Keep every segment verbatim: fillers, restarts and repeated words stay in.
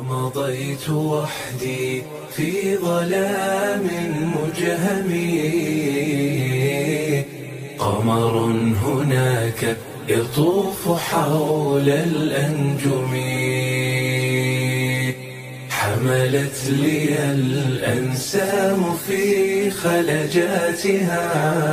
ومضيت وحدي في ظلام مجهم، قمر هناك يطوف حول الأنجم، حملت لي الأنسام في خلجاتها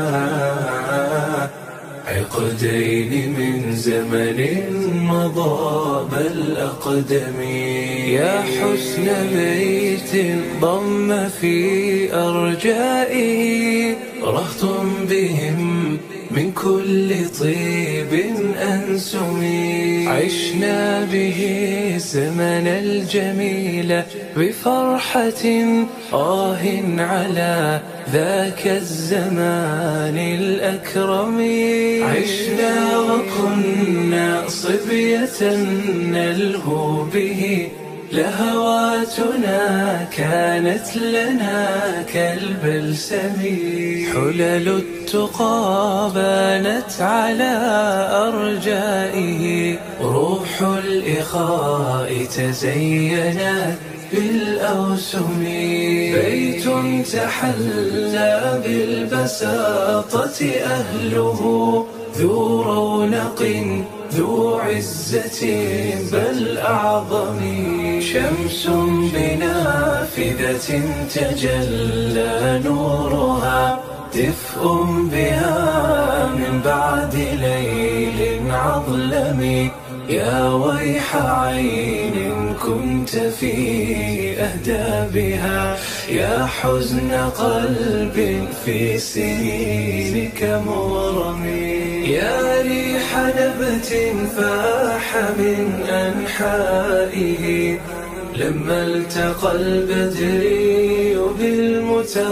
عقدين من زمن مضى بل أقدم. يا حسن بيت ضم في أرجائه رهط بهم من كل طيب أنسم، عشنا به زمن الجميل بفرحة آه على ذاك الزمان الأكرم. عشنا وكنا صبية نلهو به، لهواتنا كانت لنا كالبلسم، حلل التقى بانت على أرجائه، روح الإخاء تزينت بالأوسم. بيت تحلى بالبساطة أهله، ذو رونق ذو عزة بل أعظم، شمس بنافذة تجلى نورها، دفء بها من بعد ليل عظلم. يا ويح عين كنت في أهدابها، يا حزن قلب في سنينك مغرم. يا ريح نبت فاح من أنحائه، لما التقى البدري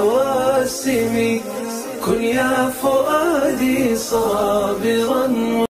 بالمتواسم. كن يا فؤادي صابرا